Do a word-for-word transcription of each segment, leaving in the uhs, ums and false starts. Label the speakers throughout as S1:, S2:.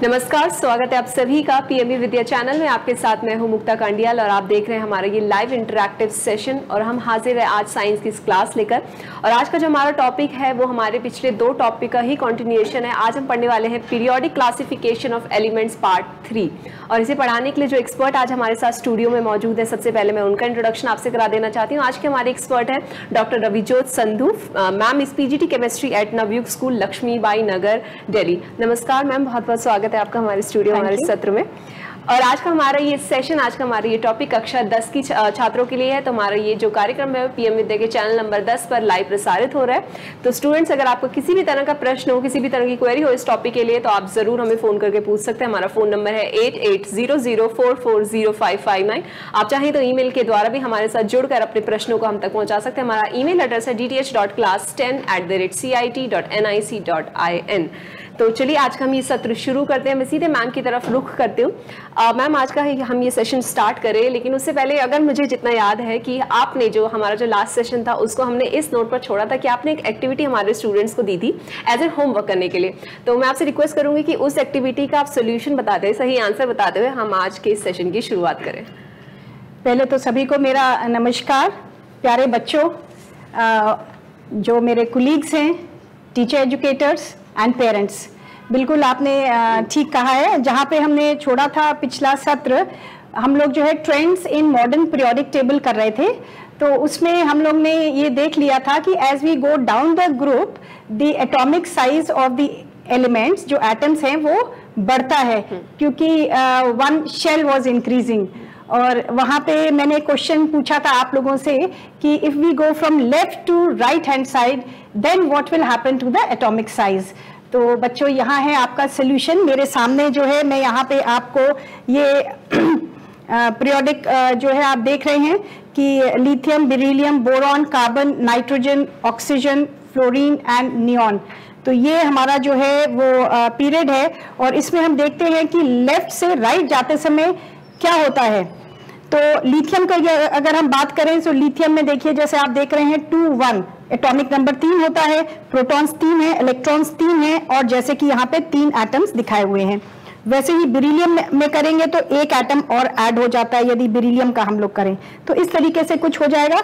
S1: नमस्कार, स्वागत है आप सभी का पीएमवी विद्या चैनल में। आपके साथ मैं हूं मुक्ता कांडियाल और आप देख रहे हैं हमारा ये लाइव इंटरैक्टिव सेशन। और हम हाजिर है आज साइंस की इस क्लास लेकर। और आज का जो हमारा टॉपिक है वो हमारे पिछले दो टॉपिक का ही कंटिन्यूएशन है। आज हम पढ़ने वाले हैं periodic classification of elements part three. और इसे पढ़ाने के लिए जो एक्सपर्ट आज हमारे साथ स्टूडियो में मौजूद है, सबसे पहले मैं उनका इंट्रोडक्शन आपसे करा देना चाहती हूँ। आज के हमारे एक्सपर्ट है डॉक्टर रविजोत संधू। मैम इस PGT chemistry at Navyug school, Laxmibai Nagar, Delhi. नमस्कार मैम, बहुत बहुत स्वागत है आपका हमारे स्टूडियो, हमारे सत्र में। और आज का हमारा ये सेशन, आज का हमारा ये टॉपिक कक्षा दस की छात्रों के लिए है। तो हमारा ये जो कार्यक्रम है पीएम विद्या के चैनल नंबर दस पर लाइव प्रसारित हो रहा है। तो स्टूडेंट्स, अगर आपको किसी भी तरह का प्रश्न हो, किसी भी तरह की क्वेरी हो इस टॉपिक के लिए, तो आप जरूर हमें फोन करके पूछ सकते हैं। हमारा फोन नंबर है eight eight zero zero four four zero five five nine. आप चाहें तो ईमेल के द्वारा भी हमारे साथ जुड़कर अपने प्रश्नों को हम तक पहुंचा सकते हैं। हमारा ईमेल एड्रेस है D T H dot class ten at the rate C I T dot N I C dot I N. तो चलिए आज का हम ये सत्र शुरू करते हैं। मैं सीधे मैम की तरफ रुख करती हूँ। मैम, आज का हम ये सेशन स्टार्ट करें, लेकिन उससे पहले अगर मुझे जितना याद है कि आपने जो हमारा जो लास्ट सेशन था उसको हमने इस नोट पर छोड़ा था कि आपने एक एक्टिविटी हमारे स्टूडेंट्स को दी थी एज ए होमवर्क करने के लिए। तो मैं आपसे रिक्वेस्ट करूंगी कि उस एक्टिविटी का आप सोल्यूशन बताते हुए, सही आंसर बताते हुए हम आज के इस सेशन की शुरुआत करें।
S2: पहले तो सभी को मेरा नमस्कार। प्यारे बच्चों, जो मेरे कुलीग्स हैं, टीचर, एजुकेटर्स एंड पेरेंट्स, बिल्कुल आपने ठीक कहा है। जहाँ पे हमने छोड़ा था पिछला सत्र, हम लोग जो है trends in modern periodic table कर रहे थे। तो उसमें हम लोग ने ये देख लिया था कि as we go down the group, the atomic size of the elements, जो एटम्स हैं, वो बढ़ता है, क्योंकि वन शेल वाज इंक्रीजिंग। और वहाँ पे मैंने क्वेश्चन पूछा था आप लोगों से कि if we go from left to right hand side, then what will happen to the atomic size. तो बच्चों, यहाँ है आपका सोल्यूशन मेरे सामने जो है। मैं यहाँ पे आपको ये पीरियोडिक जो है आप देख रहे हैं कि lithium, beryllium, boron, carbon, nitrogen, oxygen, fluorine and neon. तो ये हमारा जो है वो पीरियड है। और इसमें हम देखते हैं कि लेफ्ट से राइट जाते समय क्या होता है। तो लिथियम का अगर हम बात करें तो लिथियम में देखिए, जैसे आप देख रहे हैं टू वन, एटॉमिक नंबर तीन होता है, प्रोटॉन्स तीन है, इलेक्ट्रॉन्स तीन है, और जैसे कि यहाँ पे तीन एटम्स दिखाए हुए हैं। वैसे ही बेरिलियम में करेंगे तो एक एटम और ऐड हो जाता है यदि बेरिलियम का हम लोग करें तो इस तरीके से कुछ हो जाएगा।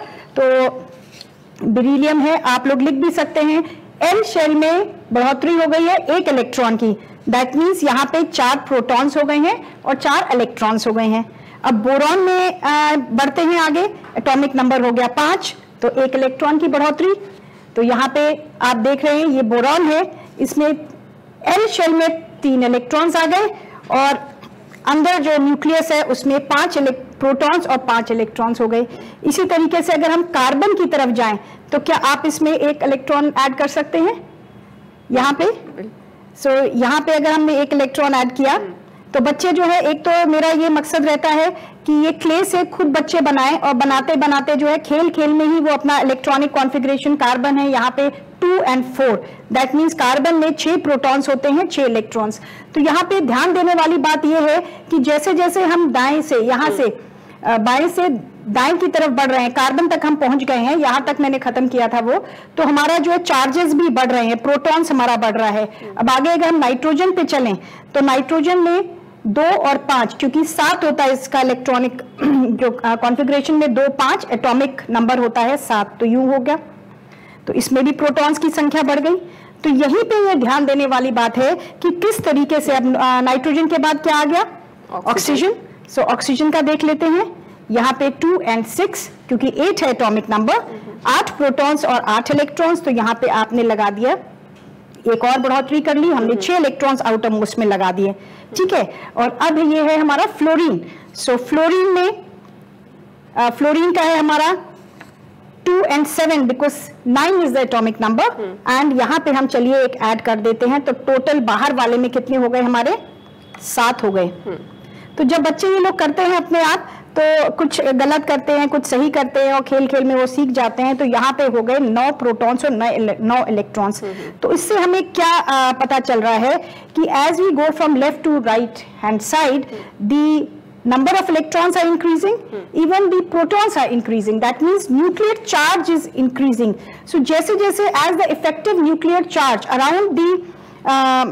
S2: तो बेरिलियम है, आप लोग लिख भी सकते हैं। एल शेल में बढ़ोतरी हो गई है एक इलेक्ट्रॉन की, दैट मीन्स यहाँ पे चार प्रोटॉन्स हो गए हैं और चार इलेक्ट्रॉन्स हो गए हैं। अब बोरॉन में आ, बढ़ते हैं आगे, एटॉमिक नंबर हो गया पांच, तो एक इलेक्ट्रॉन की बढ़ोतरी। तो यहाँ पे आप देख रहे हैं ये बोरॉन है, इसमें एल शेल में तीन इलेक्ट्रॉन्स आ गए और अंदर जो न्यूक्लियस है उसमें पांच प्रोटॉन्स और पांच इलेक्ट्रॉन्स हो गए। इसी तरीके से अगर हम कार्बन की तरफ जाएं तो क्या आप इसमें एक इलेक्ट्रॉन ऐड कर सकते हैं यहाँ पे? सो so, यहाँ पे अगर हमने एक इलेक्ट्रॉन ऐड किया तो बच्चे जो है, एक तो मेरा ये मकसद रहता है कि ये क्ले से खुद बच्चे बनाएं और बनाते बनाते जो है खेल खेल में ही वो अपना इलेक्ट्रॉनिक कॉन्फ़िगरेशन, कार्बन है यहाँ पे two and four, that means carbon में छह प्रोटॉन्स होते हैं, छह इलेक्ट्रॉन्स। तो यहाँ पे ध्यान देने वाली बात ये है कि जैसे जैसे हम दाएं से, यहाँ से बाएं से दाएं की तरफ बढ़ रहे हैं, कार्बन तक हम पहुंच गए हैं, यहाँ तक मैंने खत्म किया था वो, तो हमारा जो है चार्जेस भी बढ़ रहे हैं, प्रोटॉन्स हमारा बढ़ रहा है। अब आगे अगर हम नाइट्रोजन पे चलें तो नाइट्रोजन में दो और पांच, क्योंकि सात होता है इसका इलेक्ट्रॉनिक जो कॉन्फ़िगरेशन में, दो पांच, एटॉमिक नंबर होता है सात, तो यूं हो गया। तो इसमें भी प्रोटॉन्स की संख्या बढ़ गई। तो यहीं पे ये ध्यान देने वाली बात है कि किस तरीके से, अब नाइट्रोजन के बाद क्या आ गया? ऑक्सीजन। सो ऑक्सीजन का देख लेते हैं। यहाँ पे टू एंड सिक्स, क्योंकि एट है एटॉमिक नंबर, आठ प्रोटॉन्स और आठ इलेक्ट्रॉन्स, तो यहाँ पे आपने लगा दिया, एक और बढ़ोतरी कर ली हमने, छह इलेक्ट्रॉन्स आउटर मोस्ट में लगा दिए, ठीक है। और अब ये है हमारा फ्लोरीन। सो फ्लोरीन में फ्लोरीन का है हमारा two and seven, because nine is the atomic number, and यहाँ पे हम चलिए एक ऐड कर देते हैं, तो टोटल बाहर वाले में कितने हो गए हमारे? सात हो गए। तो जब बच्चे ये लोग करते हैं अपने आप, तो कुछ गलत करते हैं, कुछ सही करते हैं, और खेल खेल में वो सीख जाते हैं। तो यहाँ पे हो गए नौ प्रोटॉन्स और नौ इलेक्ट्रॉन्स। तो इससे हमें क्या आ, पता चल रहा है कि as we go from left to right hand side, the number of electrons are increasing, hmm. even the protons are increasing, that means nuclear charge is increasing. So जैसे जैसे as the effective nuclear charge around the uh,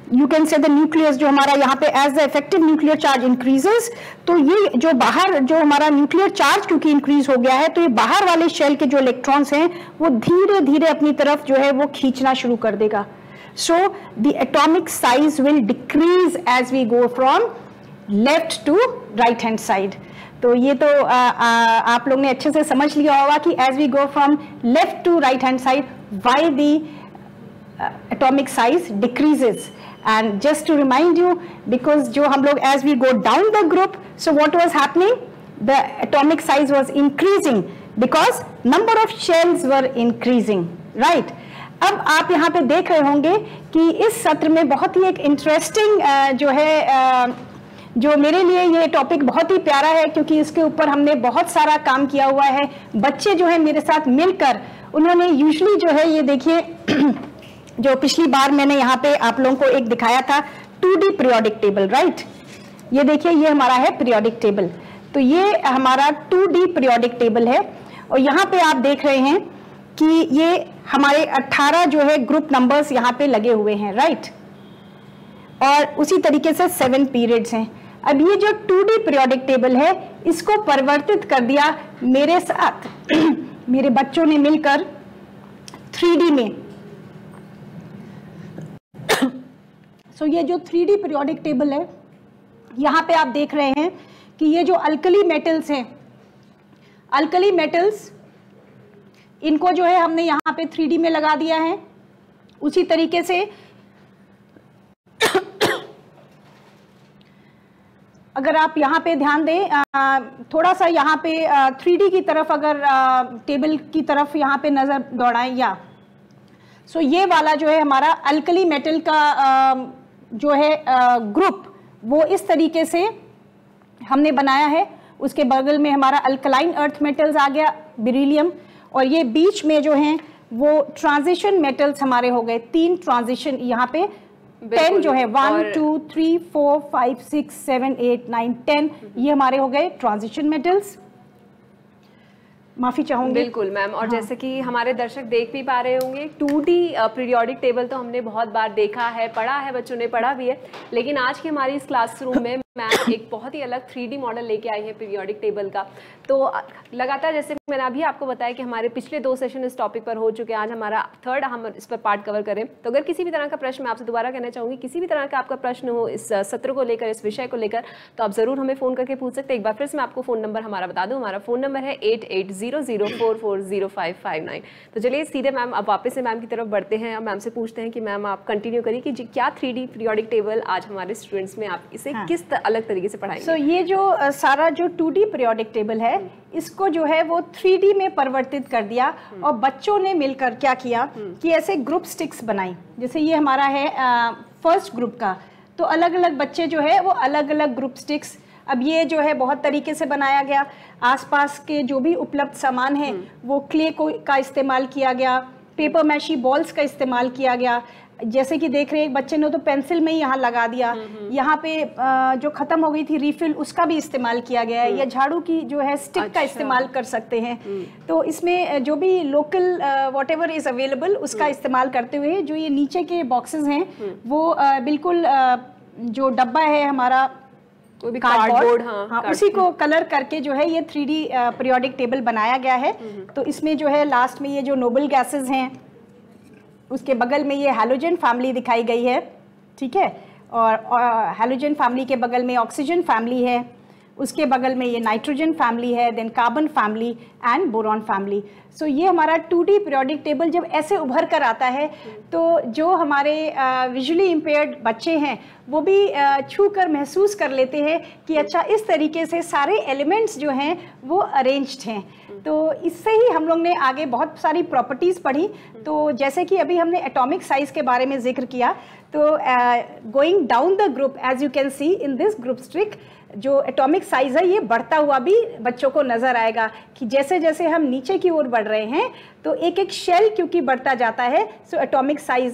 S2: you can say the nucleus जो हमारा यहाँ पे as the effective nuclear charge increases, तो ये जो बाहर जो हमारा न्यूक्लियर चार्ज क्योंकि इंक्रीज हो गया है, तो ये बाहर वाले शेल के जो इलेक्ट्रॉन्स हैं वो धीरे धीरे अपनी तरफ जो है वो खींचना शुरू कर देगा. So the atomic size will decrease as we go from left to right hand side. तो ये तो आ, आ, आप लोग ने अच्छे से समझ लिया होगा कि as we go from left to right hand side why the atomic size decreases. And just to remind you, because जो हम लोग as we go down the group, so what was happening? The atomic size was increasing because number of shells were increasing, right? अब आप यहाँ पे देख रहे होंगे कि इस सत्र में बहुत ही एक इंटरेस्टिंग जो है, जो मेरे लिए ये टॉपिक बहुत ही प्यारा है क्योंकि इसके ऊपर हमने बहुत सारा काम किया हुआ है. बच्चे जो है मेरे साथ मिलकर उन्होंने यूजुअली जो है ये देखिए जो पिछली बार मैंने यहाँ पे आप लोगों को एक दिखाया था two D periodic table, right? ये देखिए ये हमारा है पीरियोडिक टेबल. तो ये हमारा टू डी पीरियोडिक टेबल है और यहाँ पे आप देख रहे हैं कि ये हमारे अठारह जो है ग्रुप नंबर्स यहाँ पे लगे हुए हैं, राइट? और उसी तरीके से सेवन पीरियड्स हैं. अब ये जो टू डी पीरियोडिक टेबल है इसको परिवर्तित कर दिया मेरे साथ मेरे बच्चों ने मिलकर थ्री डी में. सो so, ये जो थ्री डी पीरियोडिक टेबल है यहाँ पे आप देख रहे हैं कि ये जो अल्कली मेटल्स हैं, अल्कली मेटल्स इनको जो है हमने यहाँ पे थ्री डी में लगा दिया है. उसी तरीके से अगर आप यहाँ पे ध्यान दें, आ, थोड़ा सा यहाँ पे थ्री डी की तरफ अगर आ, टेबल की तरफ यहाँ पे नजर दौड़ाएं या सो so, ये वाला जो है हमारा अल्कली मेटल का आ, जो है ग्रुप वो इस तरीके से हमने बनाया है. उसके बगल में हमारा अल्कलाइन अर्थ मेटल्स आ गया, बेरिलियम, और ये बीच में जो हैं वो ट्रांजिशन मेटल्स हमारे हो गए. तीन ट्रांजिशन यहाँ पे टेन जो है one two three four five six seven eight nine ten ये हमारे हो गए ट्रांजिशन मेटल्स. माफी चाहूंगी.
S1: बिल्कुल मैम. और हाँ. जैसे कि हमारे दर्शक देख भी पा रहे होंगे टू डी पीरियोडिक टेबल तो हमने बहुत बार देखा है, पढ़ा है, बच्चों ने पढ़ा भी है, लेकिन आज की हमारी इस क्लासरूम में मैम एक बहुत ही अलग थ्री डी मॉडल लेके आई है पीरियोडिक टेबल का. तो लगातार जैसे मैंने अभी आपको बताया कि हमारे पिछले दो सेशन इस टॉपिक पर हो चुके हैं, आज हमारा थर्ड हम इस पर पार्ट कवर करें. तो अगर किसी भी तरह का प्रश्न, मैं आपसे दोबारा कहना चाहूँगी, किसी भी तरह का आपका प्रश्न हो इस सत्र को लेकर, इस विषय को लेकर, तो आप ज़रूर हमें फ़ोन करके पूछ सकते हैं. एक बार फिर से मैं आपको फ़ोन नंबर हमारा बता दूँ. हमारा फ़ोन नंबर है eight eight zero zero four four zero five five nine. तो चलिए सीधे मैम अब वापस से मैम की तरफ बढ़ते हैं. अब मैम से पूछते हैं कि मैम आप कंटिन्यू करिए कि क्या थ्री डी पीरियोडिक टेबल आज हमारे स्टूडेंट्स में आप इसे हाँ. किस अलग तरीके से पढ़ाएंगे.
S2: सो so, ये जो uh, सारा जो टू डी पीरियोडिक टेबल है इसको जो है वो थ्री डी में परिवर्तित कर दिया और बच्चों ने मिलकर क्या किया कि ऐसे ग्रुप स्टिक्स बनाई. जैसे ये हमारा है फर्स्ट uh, ग्रुप का, तो अलग अलग बच्चे जो है वो अलग अलग ग्रुप स्टिक्स. अब ये जो है बहुत तरीके से बनाया गया. आसपास के जो भी उपलब्ध सामान है वो क्ले को का इस्तेमाल किया गया, पेपर मैशी बॉल्स का इस्तेमाल किया गया. जैसे कि देख रहे हैं एक बच्चे ने तो पेंसिल में ही यहाँ लगा दिया, यहाँ पे जो खत्म हो गई थी रिफिल उसका भी इस्तेमाल किया गया है, या झाड़ू की जो है स्टिक अच्छा. का इस्तेमाल कर सकते हैं. तो इसमें जो भी local whatever is available उसका इस्तेमाल करते हुए जो ये नीचे के बॉक्सेस हैं वो आ, बिल्कुल आ, जो डब्बा है हमारा कार्डबोर्ड, हाँ, हाँ, उसी को कलर करके जो है ये थ्री डी पीरियोडिक टेबल बनाया गया है. तो इसमें जो है लास्ट में ये जो नोबल गैसेस हैं, उसके बगल में ये हैलोजन फैमिली दिखाई गई है, ठीक है, और, और हैलोजन फैमिली के बगल में ऑक्सीजन फैमिली है, उसके बगल में ये नाइट्रोजन फैमिली है, then carbon family and boron family. So ये हमारा टू डी पीरियोडिक टेबल जब ऐसे उभर कर आता है तो जो हमारे विजुअली इम्पेयर्ड बच्चे हैं वो भी छू कर महसूस कर लेते हैं कि अच्छा इस तरीके से सारे एलिमेंट्स जो हैं वो अरेंज्ड हैं. तो इससे ही हम लोग ने आगे बहुत सारी प्रॉपर्टीज़ पढ़ी. तो जैसे कि अभी हमने एटॉमिक साइज के बारे में जिक्र किया, तो going down the group as you can see in this group strict जो एटॉमिक साइज है ये बढ़ता हुआ भी बच्चों को नजर आएगा कि जैसे जैसे हम नीचे की ओर बढ़ रहे हैं तो एक एक शेल क्योंकि बढ़ता जाता है, so atomic size is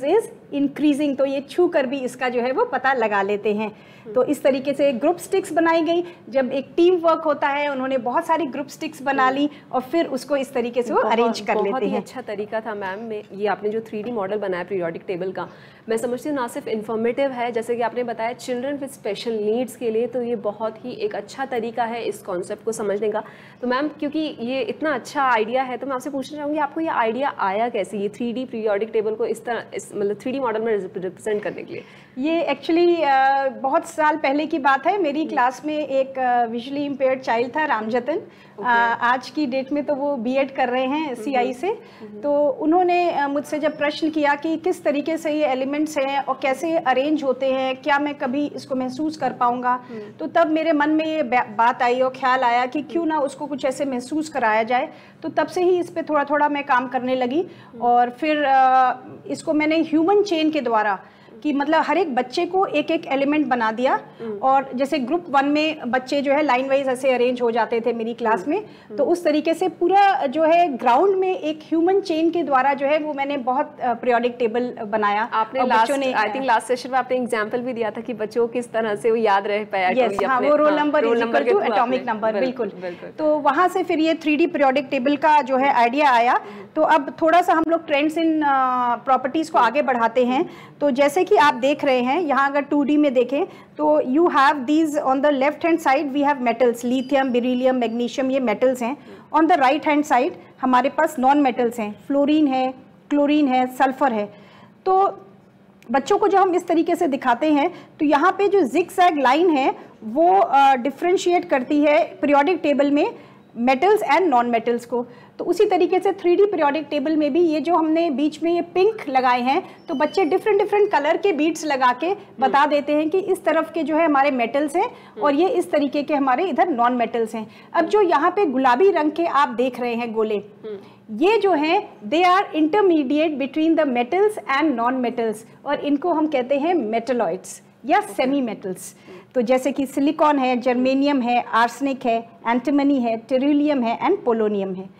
S2: increasing, तो ये छू कर भी इसका जो है वो पता लगा लेते हैं। तो इस तरीके से ग्रुप स्टिक्स बनाई गई। जब एक टीम वर्क होता है, उन्होंने बहुत सारी ग्रुप स्टिक्स बना ली और फिर उसको इस तरीके से वो अरेंज कर लेते हैं।
S1: बहुत ही अच्छा तरीका था मैम में ये आपने जो थ्री डी मॉडल बनाया पीरियोडिक टेबल का, मैं समझती हूँ ना सिर्फ इन्फॉर्मेटिव है, जैसे कि आपने बताया चिल्ड्रन विद स्पेशल नीड्स के लिए, तो ये बहुत ही एक अच्छा तरीका है इस कॉन्सेप्ट को समझने का। तो मैम क्योंकि ये इतना अच्छा आइडिया है, तो मैं आपसे पूछना चाहूँगी आपको ये आइडिया आया कैसे, ये थ्री डी पीरियोडिक टेबल को इस तरह इस मतलब थ्री डी मॉडल में रिप्रेजेंट करने के लिए?
S2: ये एक्चुअली बहुत साल पहले की बात है। मेरी क्लास में एक विजुअली इम्पेयर्ड चाइल्ड था, रामजतन। okay. आज की डेट में तो वो बीएड कर रहे हैं सीआई से। तो उन्होंने मुझसे जब प्रश्न किया कि किस तरीके से ये एलिमेंट्स हैं और कैसे अरेंज होते हैं, क्या मैं कभी इसको महसूस कर पाऊंगा, तो तब मेरे मन में ये बात आई और ख्याल आया कि क्यों ना उसको कुछ ऐसे महसूस कराया जाए। तो तब से ही इस पर थोड़ा थोड़ा मैं काम करने लगी और फिर इसको मैंने ह्यूमन चेन के द्वारा कि मतलब हर एक बच्चे को एक एक एलिमेंट बना दिया। और जैसे ग्रुप वन में बच्चे जो है लाइन वाइज ऐसे अरेंज हो जाते थे मेरी क्लास में, तो उस तरीके से पूरा जो है ग्राउंड में एक ह्यूमन चेन के द्वारा जो है वो मैंने बहुत पीरियोडिक टेबल बनाया।
S1: आपने last I think last session में आपने एग्जांपल भी दिया था कि बच्चों को किस तरह से वो याद रह पाया।
S2: yes, हाँ, वो roll number is equal to atomic number. बिल्कुल, तो वहां से फिर ये थ्री डी पीरियोडिक टेबल का जो है आइडिया आया। तो अब थोड़ा सा हम लोग ट्रेंड्स इन प्रॉपर्टीज को आगे बढ़ाते हैं। तो जैसे कि आप देख रहे हैं यहाँ, अगर टू डी में देखें तो you have these on the left hand side we have metals, lithium, beryllium, magnesium, ये मेटल्स हैं। On the right hand side हमारे पास नॉन मेटल्स हैं, फ्लोरीन है, क्लोरीन है, सल्फर है। तो बच्चों को जब हम इस तरीके से दिखाते हैं तो यहाँ पे जो जिगजैग लाइन है वो डिफ्रेंशिएट करती है पीरियोडिक टेबल में मेटल्स एंड नॉन मेटल्स को। तो उसी तरीके से थ्री डी पीरियोडिक टेबल में भी ये जो हमने बीच में ये पिंक लगाए हैं, तो बच्चे डिफरेंट डिफरेंट कलर के बीड्स लगा के बता देते हैं कि इस तरफ के जो है हमारे मेटल्स हैं और ये इस तरीके के हमारे इधर नॉन मेटल्स हैं। अब जो यहाँ पे गुलाबी रंग के आप देख रहे हैं गोले, ये जो हैं they are intermediate between the metals and non metals, और इनको हम कहते हैं मेटलॉइड्स या सेमी मेटल्स। तो जैसे कि सिलिकॉन है, जर्मेनियम है, आर्सेनिक है, एंटीमनी है, टेरिलियम है एंड पोलोनियम है।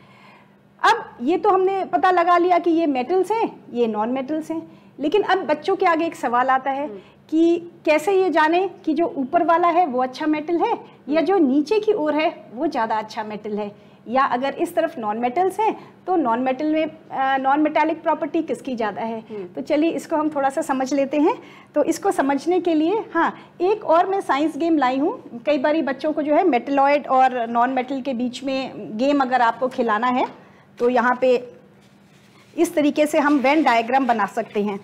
S2: अब ये तो हमने पता लगा लिया कि ये मेटल्स हैं, ये नॉन मेटल्स हैं, लेकिन अब बच्चों के आगे एक सवाल आता है कि कैसे ये जाने कि जो ऊपर वाला है वो अच्छा मेटल है या जो नीचे की ओर है वो ज़्यादा अच्छा मेटल है, या अगर इस तरफ नॉन मेटल्स हैं तो नॉन मेटल में नॉन मेटालिक प्रॉपर्टी किसकी ज़्यादा है। तो चलिए इसको हम थोड़ा सा समझ लेते हैं। तो इसको समझने के लिए हाँ, एक और मैं साइंस गेम लाई हूँ। कई बारी बच्चों को जो है मेटलॉइड और नॉन मेटल के बीच में गेम अगर आपको खिलाना है तो यहाँ पे इस तरीके से हम वेन डायग्राम बना सकते हैं।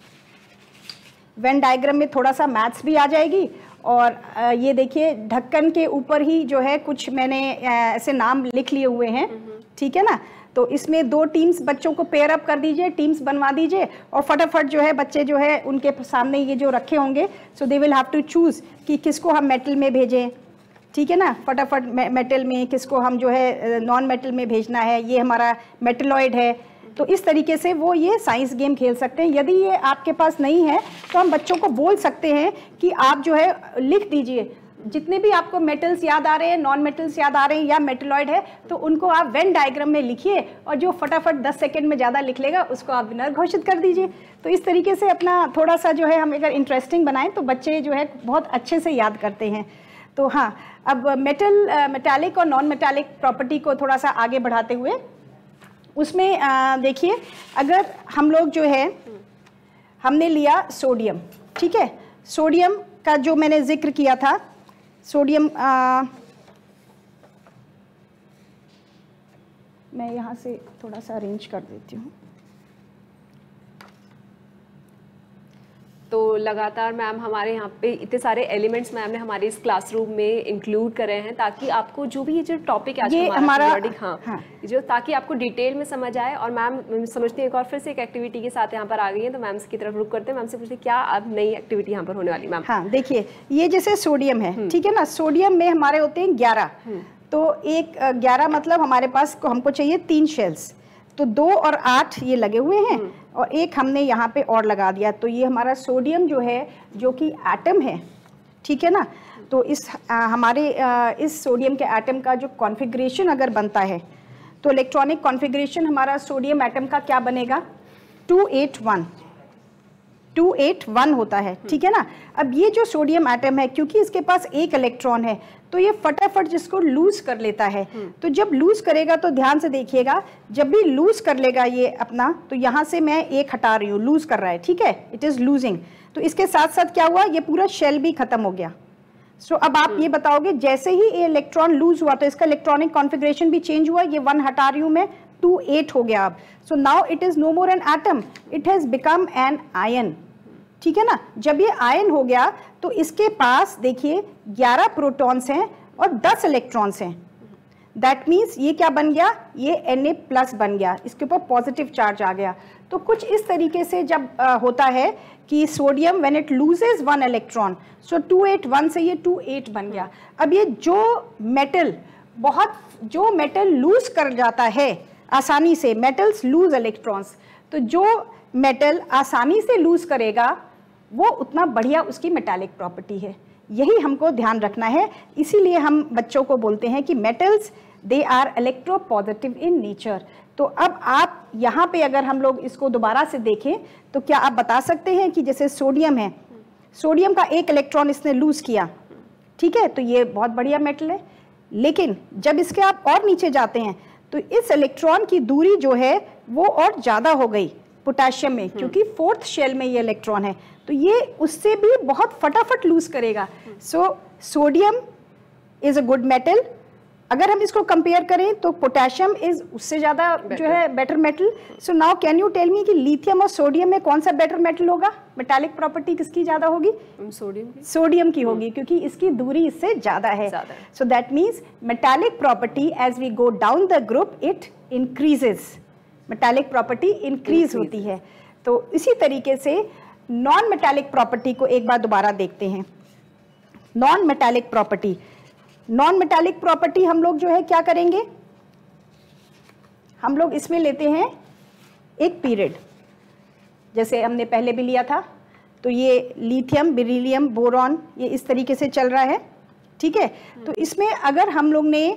S2: वेन डायग्राम में थोड़ा सा मैथ्स भी आ जाएगी। और ये देखिए ढक्कन के ऊपर ही जो है कुछ मैंने ऐसे नाम लिख लिए हुए हैं, ठीक है ना। तो इसमें दो टीम्स बच्चों को पेयर अप कर दीजिए, टीम्स बनवा दीजिए और फटाफट जो है बच्चे जो है उनके सामने ये जो रखे होंगे, so they will have to choose कि किसको हम मेटल में भेजें, ठीक है ना। फटाफट मे, मेटल में, किसको हम जो है नॉन मेटल में भेजना है, ये हमारा मेटलॉइड है। तो इस तरीके से वो ये साइंस गेम खेल सकते हैं। यदि ये आपके पास नहीं है तो हम बच्चों को बोल सकते हैं कि आप जो है लिख दीजिए जितने भी आपको मेटल्स याद आ रहे हैं, नॉन मेटल्स याद आ रहे हैं या मेटलॉइड है, तो उनको आप वेन डायग्राम में लिखिए और जो फटाफट दस सेकंड में ज़्यादा लिख लेगा उसको आप विनर घोषित कर दीजिए। तो इस तरीके से अपना थोड़ा सा जो है हम अगर इंटरेस्टिंग बनाएं तो बच्चे जो है बहुत अच्छे से याद करते हैं। तो हाँ, अब मेटल मेटालिक और नॉन मेटालिक प्रॉपर्टी को थोड़ा सा आगे बढ़ाते हुए उसमें देखिए, अगर हम लोग जो है हमने लिया सोडियम, ठीक है। सोडियम का जो मैंने जिक्र किया था, सोडियम आ, मैं यहाँ से थोड़ा सा अरेंज कर देती हूँ।
S1: तो लगातार मैम हमारे यहाँ पे इतने सारे एलिमेंट्स मैम ने हमारे इस क्लासरूम में इंक्लूड करे हैं ताकि आपको जो भी ये जो टॉपिक आज
S2: ये
S1: हमारा
S2: हमारा
S1: हाँ,
S2: हाँ
S1: जो ताकि आपको डिटेल में समझ आए। और मैम समझती हैं एक और फिर से एक एक्टिविटी के साथ यहाँ पर आ गई है, तो मैम की तरफ रुक करते हैं। मैम से पूछते क्या अब नई एक्टिविटी यहाँ पर होने वाली मैम?
S2: हाँ देखिए, ये जैसे सोडियम है, ठीक है ना। सोडियम में हमारे होते हैं ग्यारह, तो एक ग्यारह मतलब हमारे पास हमको चाहिए तीन शेल्स, तो दो और आठ ये लगे हुए हैं और एक हमने यहाँ पे और लगा दिया। तो ये हमारा सोडियम जो है जो कि एटम है, ठीक है ना। तो इस आ, हमारे आ, इस सोडियम के एटम का जो कॉन्फ़िगरेशन अगर बनता है तो इलेक्ट्रॉनिक कॉन्फ़िगरेशन हमारा सोडियम एटम का क्या बनेगा, two eight one, two eight one होता है, ठीक है ना। अब ये जो सोडियम एटम है, क्योंकि इसके पास एक इलेक्ट्रॉन है तो ये फटाफट जिसको लूज कर लेता है। तो जब लूज करेगा तो ध्यान से देखिएगा, जब भी लूज कर लेगा ये अपना, तो यहाँ से मैं एक हटा रही हूँ, लूज कर रहा है, ठीक है, इट इज लूजिंग। तो इसके साथ साथ क्या हुआ, ये पूरा शेल भी खत्म हो गया। सो so, अब आप ये बताओगे जैसे ही ये इलेक्ट्रॉन लूज हुआ तो इसका इलेक्ट्रॉनिक कॉन्फ़िगरेशन भी चेंज हुआ, ये वन हटा रही हूँ मैं, टू एट हो गया अब। So now it is no more an atom, it has become an ion, ठीक है ना। जब ये आयन हो गया तो इसके पास देखिए ग्यारह प्रोटॉन्स हैं और दस इलेक्ट्रॉन्स हैं। दैट मीन्स ये क्या बन गया, ये Na प्लस बन गया, इसके ऊपर पॉजिटिव चार्ज आ गया। तो कुछ इस तरीके से जब आ, होता है कि sodium when it loses one electron, so two eight one से ये टू एट बन गया। अब ये जो मेटल बहुत जो मेटल लूज कर जाता है आसानी से, मेटल्स लूज इलेक्ट्रॉन्स, तो जो मेटल आसानी से लूज करेगा वो उतना बढ़िया उसकी मेटालिक प्रॉपर्टी है। यही हमको ध्यान रखना है, इसीलिए हम बच्चों को बोलते हैं कि metals they are electropositive in nature. तो अब आप यहाँ पे अगर हम लोग इसको दोबारा से देखें तो क्या आप बता सकते हैं कि जैसे सोडियम है, सोडियम का एक इलेक्ट्रॉन इसने लूज किया, ठीक है, तो ये बहुत बढ़िया मेटल है। लेकिन जब इसके आप और नीचे जाते हैं तो इस इलेक्ट्रॉन की दूरी जो है वो और ज़्यादा हो गई पोटेशियम में, क्योंकि फोर्थ शेल में ये इलेक्ट्रॉन है, तो ये उससे भी बहुत फटाफट लूज करेगा। So sodium is a good metal. अगर हम इसको कंपेयर करें तो पोटेशियम इज उससे ज़्यादा जो है better metal. So now can you tell me कि लिथियम और सोडियम में कौन सा बेटर मेटल होगा, मेटालिक प्रॉपर्टी किसकी ज़्यादा होगी?
S1: सोडियम की
S2: सोडियम की होगी, क्योंकि इसकी दूरी इससे ज़्यादा है। So that means metallic property as we go down the group it increases, metallic property increase होती है। तो इसी तरीके से नॉन मेटालिक प्रॉपर्टी को एक बार दोबारा देखते हैं। Non metallic property, non metallic property हम लोग जो है क्या करेंगे, हम लोग इसमें लेते हैं एक पीरियड, जैसे हमने पहले भी लिया था। तो ये लिथियम, बेरिलियम, बोरॉन, ये इस तरीके से चल रहा है, ठीक है। तो इसमें अगर हम लोग ने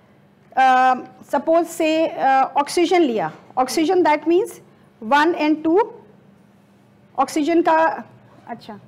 S2: सपोज से ऑक्सीजन लिया, oxygen that means one and two, oxygen का, अच्छा,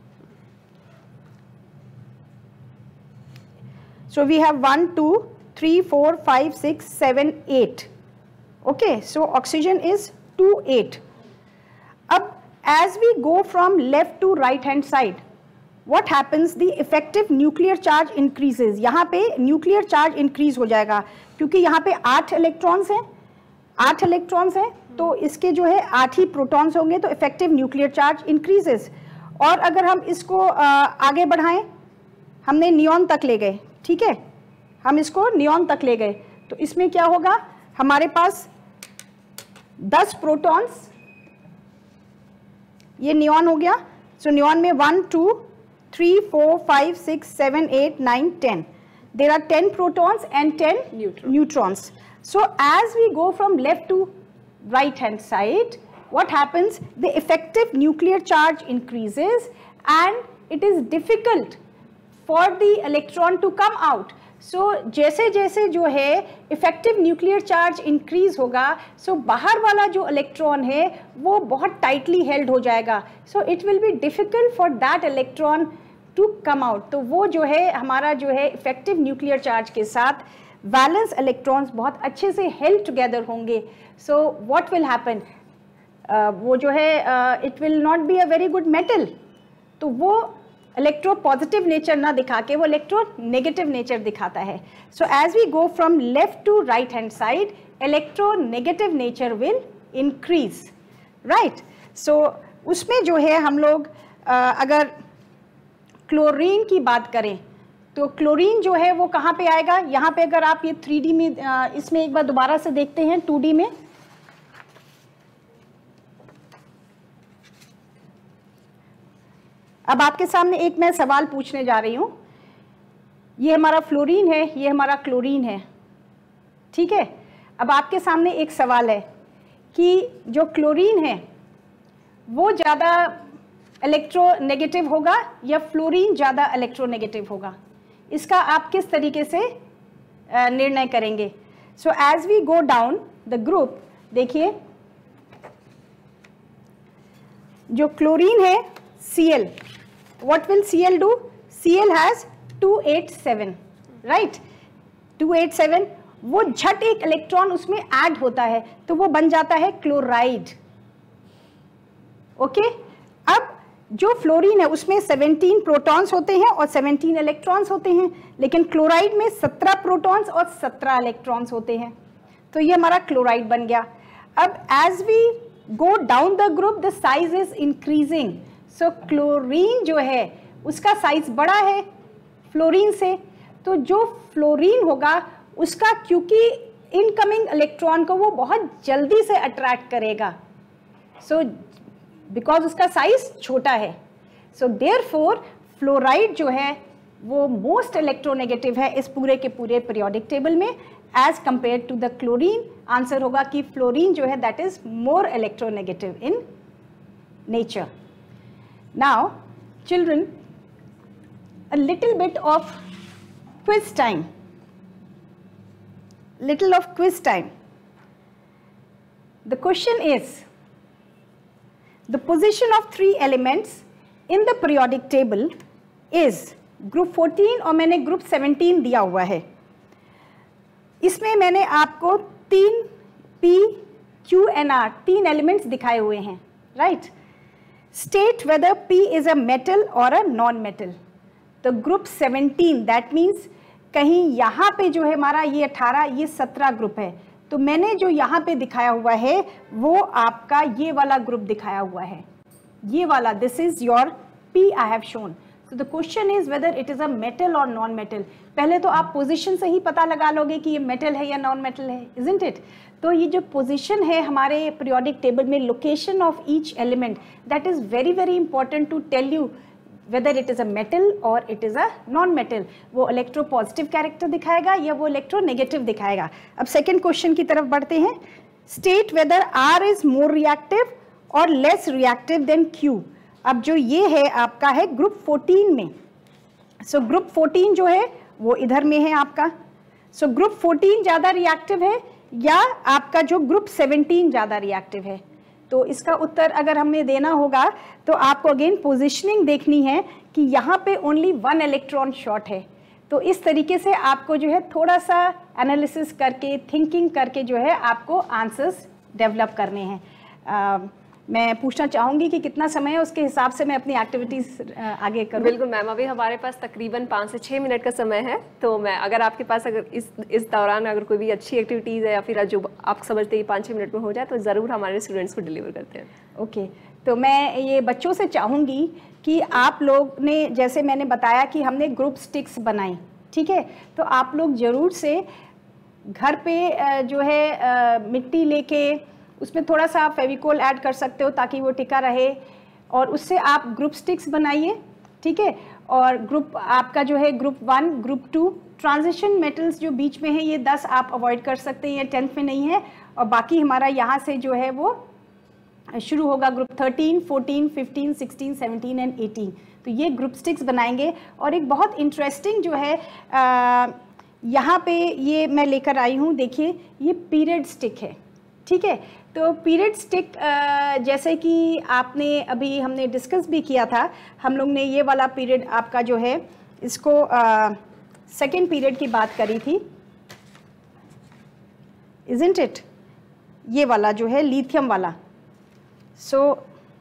S2: so we have one two three four five six seven eight, okay, so oxygen is two eight. Ab as we go from left to right hand side, what happens, the effective nuclear charge increases. यहाँ पे nuclear charge increase हो जाएगा, क्योंकि यहाँ पे आठ electrons हैं, आठ इलेक्ट्रॉन्स हैं, तो इसके जो है आठ ही प्रोटॉन्स होंगे, तो effective nuclear charge increases. और अगर हम इसको आ, आगे बढ़ाएं, हमने नियॉन तक ले गए, ठीक है, हम इसको नियॉन तक ले गए, तो इसमें क्या होगा, हमारे पास दस प्रोटॉन्स, ये नियॉन हो गया। सो नियॉन में one two three four five six seven eight nine ten, there are ten protons and ten neutrons. So as we go from left to right hand side, what happens, the effective nuclear charge increases and it is difficult for the electron to come out. So जैसे जैसे जो है effective nuclear charge increase होगा, so बाहर वाला जो electron है वो बहुत tightly held हो जाएगा, so it will be difficult for that electron to come out. तो वो जो है हमारा जो है effective nuclear charge के साथ वैलेंस इलेक्ट्रॉन्स बहुत अच्छे से हेल्ड टुगेदर होंगे। सो व्हाट विल हैपन, वो जो है it will not be a very good metal, तो वो इलेक्ट्रो पॉजिटिव नेचर ना दिखा के वो इलेक्ट्रो नेगेटिव नेचर दिखाता है। So as we go from left to right hand side, electronegative nature will increase, right. सो उसमें जो है हम लोग uh, अगर क्लोरीन की बात करें तो क्लोरीन जो है वो कहाँ पे आएगा, यहाँ पे अगर आप ये थ्री डी में इसमें एक बार दोबारा से देखते हैं टू डी में, अब आपके सामने एक मैं सवाल पूछने जा रही हूँ। ये हमारा फ्लोरीन है, ये हमारा क्लोरीन है, ठीक है। अब आपके सामने एक सवाल है कि जो क्लोरीन है वो ज़्यादा इलेक्ट्रोनेगेटिव होगा या फ्लोरीन ज़्यादा इलेक्ट्रोनेगेटिव होगा, इसका आप किस तरीके से निर्णय करेंगे। So as we go down the group, देखिए जो क्लोरीन है Cl, what will Cl do? Cl has two eighty-seven, right? two eighty-seven, वो झट एक इलेक्ट्रॉन उसमें ऐड होता है तो वो बन जाता है क्लोराइड। ओके, अब जो फ्लोरीन है उसमें सत्रह प्रोटॉन्स होते हैं और सत्रह इलेक्ट्रॉन्स होते हैं, लेकिन क्लोराइड में सत्रह प्रोटॉन्स और सत्रह इलेक्ट्रॉन्स होते हैं, तो ये हमारा क्लोराइड बन गया। अब as we go down the group the size is increasing, so chlorine जो है उसका साइज बड़ा है फ्लोरीन से, तो जो फ्लोरीन होगा उसका क्योंकि इनकमिंग इलेक्ट्रॉन को वो बहुत जल्दी से अट्रैक्ट करेगा, सो बिकॉज उसका साइज छोटा है, सो देयरफॉर फ्लोराइड जो है वो मोस्ट इलेक्ट्रोनेगेटिव है इस पूरे के पूरे पीरियोडिक टेबल में as compare to the chlorine. Answer होगा कि फ्लोरीन जो है that is more electronegative in nature. Now children, a little bit of quiz time, little of quiz time. The question is, the position of three elements in the periodic table is group fourteen और मैंने group seventeen दिया हुआ है। इसमें मैंने आपको तीन P, Q and R तीन elements दिखाए हुए हैं, right? State whether P is a metal or a non-metal. तो ग्रुप सेवनटीन दैट मीन्स कहीं यहाँ पे जो है हमारा ये अठारह ये सत्रह ग्रुप है, तो मैंने जो यहाँ पे दिखाया हुआ है वो आपका ये वाला ग्रुप दिखाया हुआ है, ये वाला, this is your P I have shown. So the question is whether it is a metal और नॉन मेटल। पहले तो आप पोजीशन से ही पता लगा लोगे कि ये मेटल है या नॉन मेटल है, इजंट इट? तो ये जो पोजीशन है हमारे पीरियोडिक टेबल में, location of each element, that is very very important to tell you whether it is a metal or it is a non-metal। वो इलेक्ट्रोपॉजिटिव कैरेक्टर दिखाएगा या वो इलेक्ट्रोनेगेटिव दिखाएगा। अब सेकेंड क्वेश्चन की तरफ बढ़ते हैं। State whether R is more reactive or less reactive than Q। अब जो ये है आपका है ग्रुप फोर्टीन में, सो so, ग्रुप फोर्टीन जो है वो इधर में है आपका, सो so, ग्रुप फोर्टीन ज़्यादा रिएक्टिव है या आपका जो ग्रुप सेवनटीन ज़्यादा रिएक्टिव है? तो इसका उत्तर अगर हमें देना होगा तो आपको अगेन पोजीशनिंग देखनी है कि यहाँ पे ओनली वन इलेक्ट्रॉन शॉर्ट है, तो इस तरीके से आपको जो है थोड़ा सा एनालिसिस करके थिंकिंग करके जो है आपको आंसर्स डेवलप करने हैं। आ, मैं पूछना चाहूँगी कि कितना समय है, उसके हिसाब से मैं अपनी एक्टिविटीज़ आगे करूँ।
S1: बिल्कुल मैम, अभी हमारे पास तकरीबन पाँच से छः मिनट का समय है, तो मैं अगर आपके पास अगर इस इस दौरान अगर कोई भी अच्छी एक्टिविटीज़ है या फिर जो आप समझते हैं पाँच छः मिनट में हो जाए तो ज़रूर हमारे स्टूडेंट्स को डिलीवर करते हैं।
S2: ओके okay, तो मैं ये बच्चों से चाहूँगी कि आप लोग ने, जैसे मैंने बताया कि हमने ग्रुप स्टिक्स बनाई, ठीक है, तो आप लोग ज़रूर से घर पे जो है मिट्टी लेके उसमें थोड़ा सा फेविकोल ऐड कर सकते हो ताकि वो टिका रहे, और उससे आप ग्रुप स्टिक्स बनाइए, ठीक है। और ग्रुप आपका जो है group one, group two, transition metals जो बीच में है ये दस आप अवॉइड कर सकते हैं, ये टेंथ में नहीं है, और बाकी हमारा यहाँ से जो है वो शुरू होगा group thirteen, fourteen, fifteen, sixteen, seventeen and eighteen. तो ये ग्रुप स्टिक्स बनाएंगे। और एक बहुत इंटरेस्टिंग जो है आ, यहाँ पे ये मैं लेकर आई हूँ, देखिए ये पीरियड स्टिक है, ठीक है। तो पीरियड स्टिक जैसे कि आपने अभी हमने डिस्कस भी किया था, हम लोग ने ये वाला पीरियड आपका जो है इसको सेकेंड पीरियड की बात करी थी, इजंट इट? ये वाला जो है लिथियम वाला। सो so,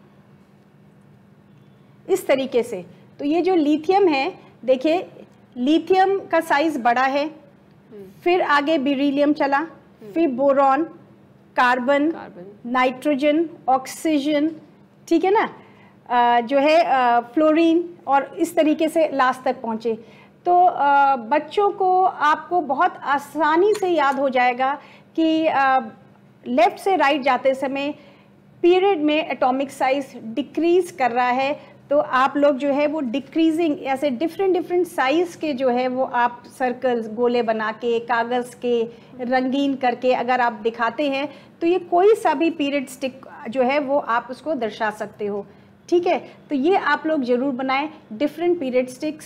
S2: इस तरीके से, तो ये जो लिथियम है, देखिए लिथियम का साइज बड़ा है, फिर आगे बेरिलियम चला, फिर बोरॉन, कार्बन, नाइट्रोजन, ऑक्सीजन, ठीक है ना, आ, जो है आ, फ्लोरीन, और इस तरीके से लास्ट तक पहुँचे। तो आ, बच्चों को आपको बहुत आसानी से याद हो जाएगा कि लेफ़्ट से राइट जाते समय पीरियड में एटॉमिक साइज डिक्रीज कर रहा है, तो आप लोग जो है वो डिक्रीजिंग ऐसे डिफरेंट डिफरेंट साइज़ के जो है वो आप सर्कल्स, गोले बना के, कागज़ के रंगीन करके अगर आप दिखाते हैं तो ये कोई सा भी पीरियड स्टिक जो है वो आप उसको दर्शा सकते हो, ठीक है। तो ये आप लोग ज़रूर बनाएं डिफरेंट पीरियड स्टिक्स।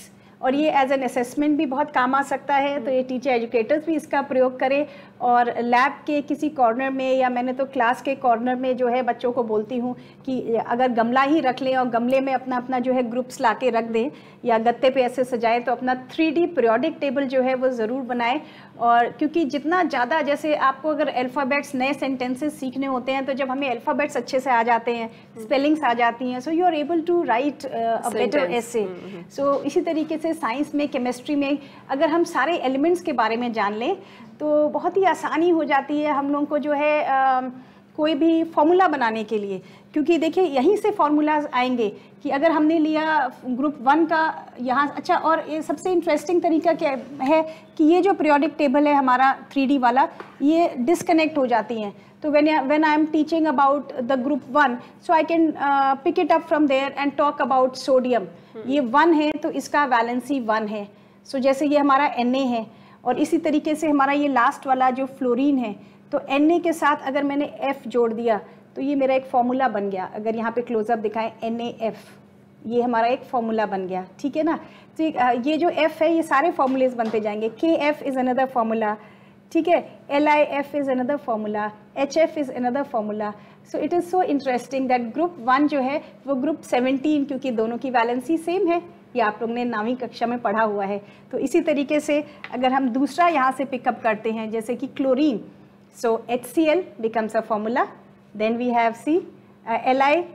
S2: और ये एज एन असेसमेंट भी बहुत काम आ सकता है। तो ये टीचर एजुकेटर्स भी इसका प्रयोग करें और लैब के किसी कॉर्नर में या मैंने तो क्लास के कॉर्नर में जो है बच्चों को बोलती हूँ कि अगर गमला ही रख लें और गमले में अपना अपना जो है ग्रुप्स ला के रख दें या गत्ते पे ऐसे सजाएं, तो अपना थ्री डी पीरियोडिक टेबल जो है वो ज़रूर बनाएं। और क्योंकि जितना ज़्यादा, जैसे आपको अगर अल्फ़ाबेट्स नए सेंटेंसेस सीखने होते हैं तो जब हमें अल्फ़ाबेट्स अच्छे से आ जाते हैं, स्पेलिंग्स आ जाती हैं, so you are able to write a better essay. So इसी तरीके से साइंस में, केमिस्ट्री में अगर हम सारे एलिमेंट्स के बारे में जान लें तो बहुत ही आसानी हो जाती है हम लोगों को जो है आ, कोई भी फॉर्मूला बनाने के लिए। क्योंकि देखिए यहीं से फार्मूलाज आएंगे कि अगर हमने लिया ग्रुप वन का यहाँ, अच्छा और ये सबसे इंटरेस्टिंग तरीका क्या है कि ये जो पीरियोडिक टेबल है हमारा थ्री डी वाला, ये डिस्कनेक्ट हो जाती हैं। तो when when I am teaching about the group one, so I can pick it up from there and talk about sodium. ये वन है तो इसका वैलेंसी वन है। सो so, जैसे ये हमारा एन ए है और इसी तरीके से हमारा ये लास्ट वाला जो फ्लोरीन है, तो एन ए के साथ अगर मैंने एफ जोड़ दिया तो ये मेरा एक फॉर्मूला बन गया। अगर यहाँ पे क्लोजअप दिखाएं एन ए एफ, ये हमारा एक फॉर्मूला बन गया, ठीक है ना। तो ये जो एफ है ये सारे फॉर्मूलेज बनते जाएंगे। के एफ इज़ अनदर फॉर्मूला, ठीक है। L I F is another formula, H F is another formula. So it is so interesting that group one जो है वो ग्रुप सेवनटीन, क्योंकि दोनों की वैलेंसी सेम है, ये आप लोग ने नौवीं कक्षा में पढ़ा हुआ है। तो इसी तरीके से अगर हम दूसरा यहाँ से पिकअप करते हैं जैसे कि chlorine, so H C L becomes a formula, then we have C L I,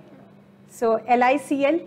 S2: so L I C L,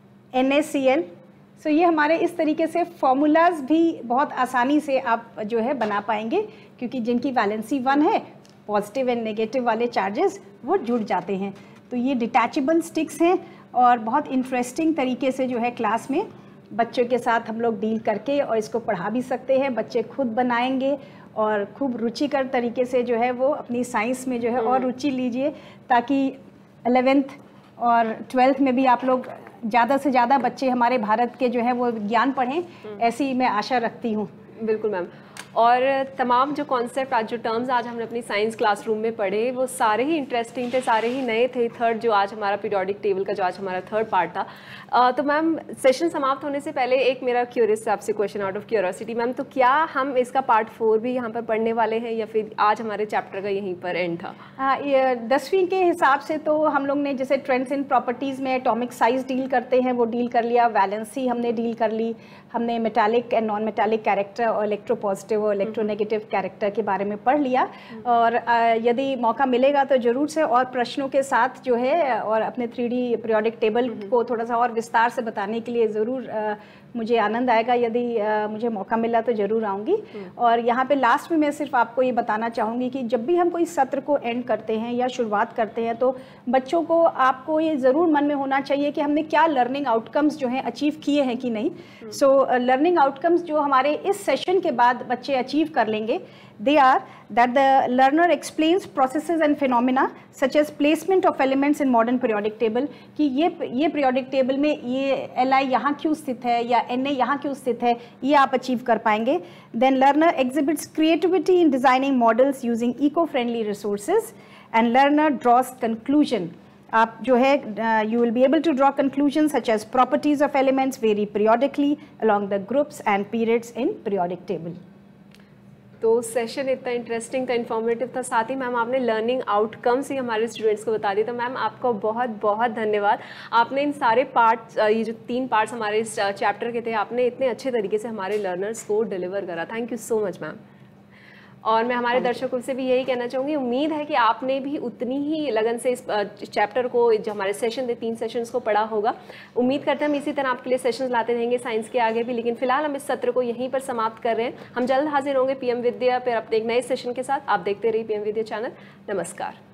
S2: N A C L. So ये हमारे इस तरीके से फॉर्मूलाज भी बहुत आसानी से आप जो है बना पाएंगे, क्योंकि जिनकी वैलेंसी वन है, पॉजिटिव एंड नेगेटिव वाले चार्जेस वो जुड़ जाते हैं। तो ये डिटैचेबल स्टिक्स हैं और बहुत इंटरेस्टिंग तरीके से जो है क्लास में बच्चों के साथ हम लोग डील करके और इसको पढ़ा भी सकते हैं। बच्चे खुद बनाएंगे और खूब रुचिकर तरीके से जो है वो अपनी साइंस में जो है और रुचि लीजिए, ताकि एलेवेंथ और ट्वेल्थ में भी आप लोग ज़्यादा से ज़्यादा बच्चे हमारे भारत के जो है वो ज्ञान पढ़ें, ऐसी मैं आशा रखती हूँ।
S1: बिल्कुल मैम। और तमाम जो कॉन्सेप्ट आज, जो टर्म्स आज हमने अपनी साइंस क्लासरूम में पढ़े, वो सारे ही इंटरेस्टिंग थे, सारे ही नए थे। थर्ड जो आज हमारा पीरियोडिक टेबल का जो आज हमारा थर्ड पार्ट था, आ, तो मैम सेशन समाप्त होने से पहले एक मेरा क्यूरियस आपसे question out of curiosity ma'am, तो क्या हम इसका पार्ट फोर भी यहाँ पर पढ़ने वाले हैं या फिर आज हमारे चैप्टर का यहीं पर एंड था?
S2: हाँ, दसवीं के हिसाब से तो हम लोग ने जैसे ट्रेंड्स इन प्रॉपर्टीज़ में एटॉमिक साइज डील करते हैं वो डील कर लिया, वैलेंसी हमने डील कर ली, हमने metallic and non metallic character और इलेक्ट्रोपॉजिटिव और इलेक्ट्रोनेगेटिव कैरेक्टर के बारे में पढ़ लिया। और यदि मौका मिलेगा तो ज़रूर से और प्रश्नों के साथ जो है और अपने थ्री डी पीरियोडिक टेबल को थोड़ा सा और विस्तार से बताने के लिए ज़रूर मुझे आनंद आएगा। यदि आ, मुझे मौका मिला तो ज़रूर आऊँगी। और यहाँ पे लास्ट में मैं सिर्फ आपको ये बताना चाहूँगी कि जब भी हम कोई सत्र को एंड करते हैं या शुरुआत करते हैं तो बच्चों को, आपको ये ज़रूर मन में होना चाहिए कि हमने क्या लर्निंग आउटकम्स जो हैं अचीव किए हैं कि नहीं। सो लर्निंग आउटकम्स जो हमारे इस सेशन के बाद बच्चे अचीव कर लेंगे, they are that the learner explains processes and phenomena such as placement of elements in modern periodic table, कि ये ये periodic table में ये Li यहाँ क्यों स्थित है या Na यहाँ क्यों स्थित है, ये आप अचीव कर पाएंगे। Then learner exhibits creativity in designing models using eco-friendly resources and learner draws conclusion. आप जो है you will be able to draw conclusions such as properties of elements vary periodically along the groups and periods in periodic table.
S1: तो session इतना interesting था, informative था, साथ ही ma'am आपने लर्निंग आउटकम्स ही हमारे स्टूडेंट्स को बता दिया। तो मैम आपका बहुत बहुत धन्यवाद। आपने इन सारे पार्ट्स, ये जो तीन पार्ट्स हमारे इस चैप्टर के थे, आपने इतने अच्छे तरीके से हमारे लर्नर्स को डिलीवर करा। Thank you so much ma'am. और मैं हमारे दर्शकों से भी यही कहना चाहूँगी, उम्मीद है कि आपने भी उतनी ही लगन से इस चैप्टर को, जो हमारे सेशन थे, तीन सेशंस को पढ़ा होगा। उम्मीद करते हैं हम इसी तरह आपके लिए सेशंस लाते रहेंगे साइंस के आगे भी। लेकिन फिलहाल हम इस सत्र को यहीं पर समाप्त कर रहे हैं। हम जल्द हाजिर होंगे पीएम विद्या पर अपने एक नए सेशन के साथ। आप देखते रहिए पीएम विद्या चैनल। नमस्कार।